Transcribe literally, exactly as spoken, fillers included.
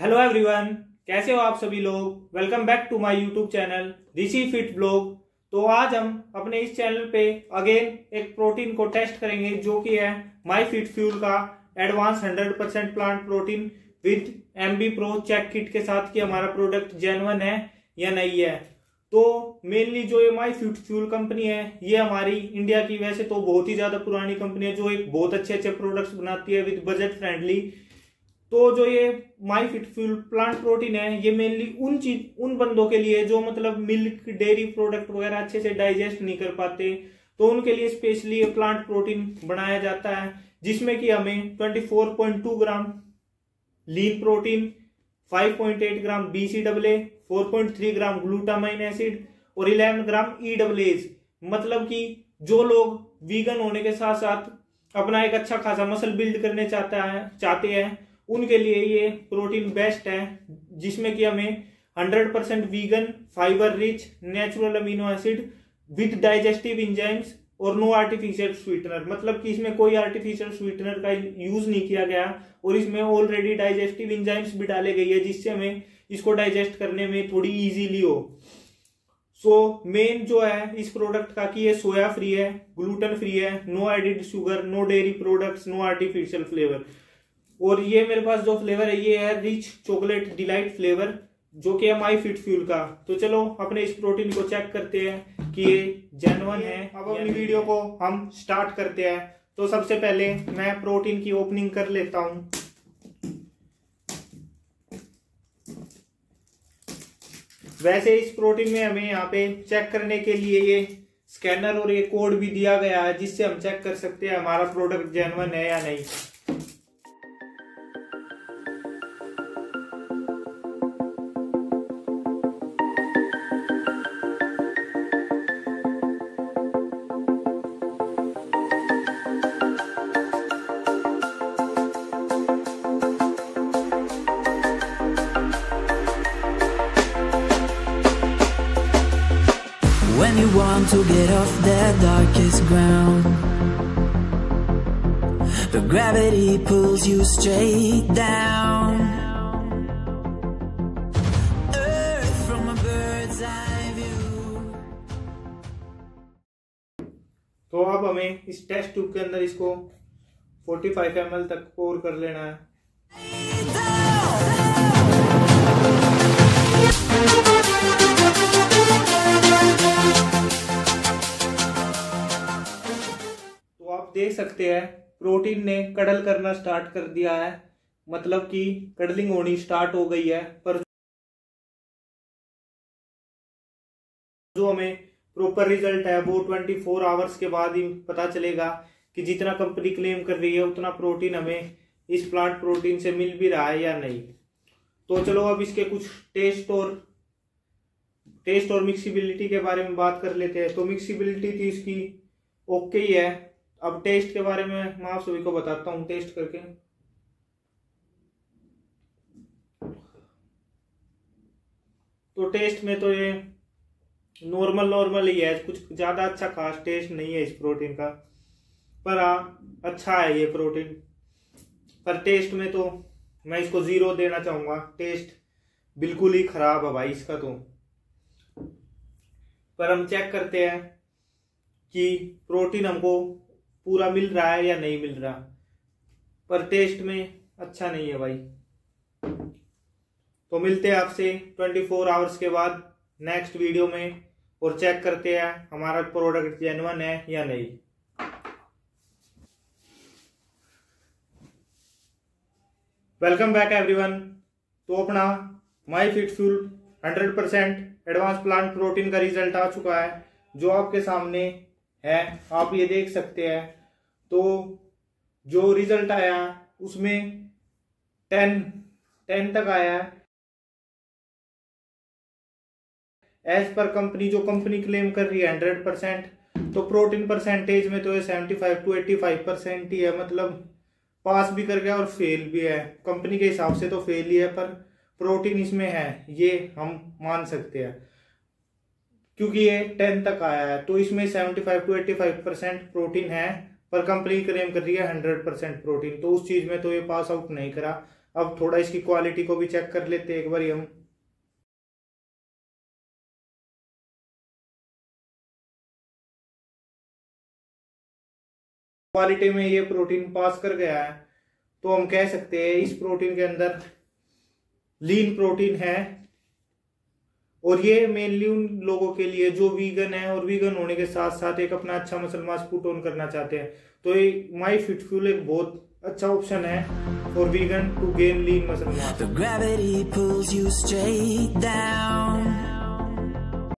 Hello everyone, कैसे हो आप सभी लोग। Welcome back to my YouTube channel Rishi fit blog. तो आज हम अपने इस चैनल पे अगेन एक प्रोटीन को टेस्ट करेंगे जो कि है माई फिट फ्यूल का advance hundred percent plant protein with MB pro check kit के साथ कि हमारा प्रोडक्ट जेन्युइन है या नहीं है। तो मेनली जो ये माई फिट फ्यूल कंपनी है ये हमारी इंडिया की वैसे तो बहुत ही ज्यादा पुरानी कंपनी है जो एक बहुत अच्छे अच्छे प्रोडक्ट्स बनाती है विद बजट फ्रेंडली। तो जो ये my fit fuel plant protein है ये मेनली उन चीज उन बंदों के लिए जो मतलब मिल्क डेयरी प्रोडक्ट वगैरह अच्छे से डाइजेस्ट नहीं कर पाते, तो उनके लिए स्पेशली ये प्लांट प्रोटीन बनाया जाता है जिसमें कि हमें चौबीस पॉइंट दो ग्राम लीन प्रोटीन, पाँच पॉइंट आठ ग्राम बी सी डबल ए, चार पॉइंट तीन ग्राम ग्लूटामाइन एसिड और ग्यारह ग्राम ई डबल एज। मतलब कि जो लोग वीगन होने के साथ साथ अपना एक अच्छा खासा मसल बिल्ड करने चाहता है चाहते हैं उनके लिए ये प्रोटीन बेस्ट है, जिसमें कि हमें hundred percent vegan, fibre rich, natural amino acid with digestive enzymes और नो आर्टिफिशियल स्वीटनर। मतलब कि इसमें कोई आर्टिफिशियल स्वीटनर का यूज नहीं किया गया और इसमें ऑलरेडी डाइजेस्टिव एंजाइम्स भी डाले गई है जिससे हमें इसको डाइजेस्ट करने में थोड़ी इजीली हो। सो मेन जो है इस प्रोडक्ट का कि ये सोया फ्री है, ग्लूटेन फ्री है, no added sugar, no dairy products, no artificial flavour. और ये मेरे पास जो फ्लेवर है ये है रिच चॉकलेट डिलाइट फ्लेवर जो कि है माई फिट फ्यूल का। तो चलो अपने इस प्रोटीन को चेक करते हैं कि ये जेन्युइन है। अब अपनी वीडियो को हम स्टार्ट करते हैं। तो सबसे पहले मैं प्रोटीन की ओपनिंग कर लेता हूं। वैसे इस प्रोटीन में हमें यहाँ पे चेक करने के लिए ये स्कैनर और ये कोड भी दिया गया है जिससे हम चेक कर सकते हैं हमारा प्रोडक्ट जेन्युइन है या नहीं। When you want to get off that darkest ground, but gravity pulls you straight down. Earth from a bird's eye view. तो अब हमें इस टेस्ट ट्यूब के अंदर इसको पैंतालीस एम एल तक पोर कर लेना है। देख सकते हैं प्रोटीन ने कडल करना स्टार्ट कर दिया है, मतलब कि कडलिंग होनी स्टार्ट हो गई है। पर जो हमें प्रॉपर रिजल्ट है वो चौबीस आवर्स के बाद ही पता चलेगा कि जितना कंपनी क्लेम कर रही है उतना प्रोटीन हमें इस प्लांट प्रोटीन से मिल भी रहा है या नहीं। तो चलो अब इसके कुछ टेस्ट और टेस्ट और मिक्सिबिलिटी के बारे में बात कर लेते हैं। तो मिक्सिबिलिटी थी इसकी ओके ही है। अब टेस्ट के बारे में मैं आप सभी को बताता हूं टेस्ट करके। तो टेस्ट में तो ये नॉर्मल नॉर्मल ही है, कुछ ज्यादा अच्छा खास टेस्ट नहीं है इस प्रोटीन का, पर हाँ अच्छा है ये प्रोटीन। पर टेस्ट में तो मैं इसको जीरो देना चाहूंगा, टेस्ट बिल्कुल ही खराब है भाई इसका तो। पर हम चेक करते हैं कि प्रोटीन हमको पूरा मिल रहा है या नहीं मिल रहा, पर टेस्ट में अच्छा नहीं है भाई। तो मिलते हैं आपसे चौबीस आवर्स के बाद नेक्स्ट वीडियो में और चेक करते हैं हमारा प्रोडक्ट जेन्युइन है या नहीं। Welcome back everyone. तो अपना my fit fuel hundred percent advance plant protein का रिजल्ट आ चुका है जो आपके सामने है, आप ये देख सकते हैं। तो जो रिजल्ट आया उसमें टेन टेन तक आया है एज पर कंपनी। जो कंपनी क्लेम कर रही है हंड्रेड परसेंट, तो प्रोटीन परसेंटेज में तो ये seventy five to eighty five percent ही है। मतलब पास भी कर गया और फेल भी है, कंपनी के हिसाब से तो फेल ही है, पर प्रोटीन इसमें है ये हम मान सकते हैं। क्योंकि ये टेन तक आया है तो इसमें seventy five to eighty five percent protein है, पर कंपनी क्लेम कर रही है हंड्रेड परसेंट प्रोटीन, तो उस चीज में तो ये पास आउट नहीं करा। अब थोड़ा इसकी क्वालिटी को भी चेक कर लेते हैं एक बार हम। क्वालिटी में ये प्रोटीन पास कर गया है, तो हम कह सकते हैं इस प्रोटीन के अंदर लीन प्रोटीन है। और ये मेनली उन लोगों के लिए जो वीगन है और वीगन होने के साथ साथ एक अपना अच्छा मसल मास पुट ऑन करना चाहते हैं, तो ये माई फिट फ्यूल एक बहुत अच्छा ऑप्शन है for vegan to gain lean muscle mass. The gravity pulls you straight down.